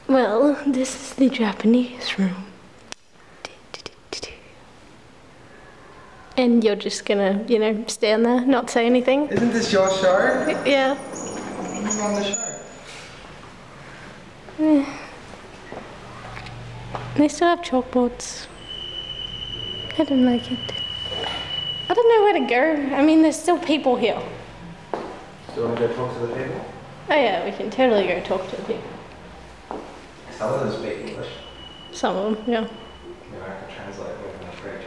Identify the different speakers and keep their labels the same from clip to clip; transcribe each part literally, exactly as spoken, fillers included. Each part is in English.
Speaker 1: Well, this is the Japanese room. And you're just gonna, you know, stand there, not say anything?
Speaker 2: Isn't this your show?
Speaker 1: Yeah.
Speaker 2: I'm on the show.
Speaker 1: Yeah. They still have chalkboards. I don't like it. I don't know where to go. I mean, there's still people here.
Speaker 2: Do you want to go talk to the people?
Speaker 1: Oh yeah, we can totally go talk to the people.
Speaker 2: Some of them speak English.
Speaker 1: Some of them, yeah.
Speaker 2: Yeah, I can translate with an French.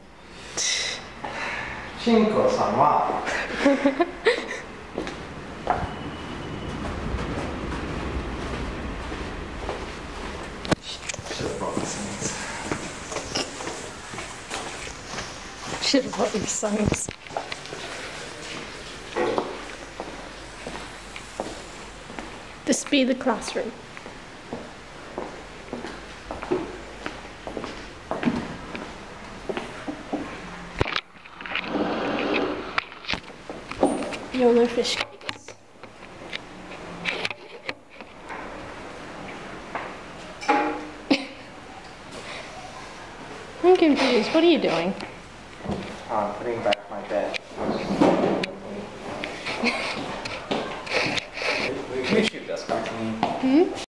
Speaker 2: Shinko-san wa should have brought the songs.
Speaker 1: Should have brought these songs. This be the classroom. YOLO fish cakes. I'm confused. What are you doing?
Speaker 2: Oh, I'm putting back my bed. YouTube does something.
Speaker 1: Hmm?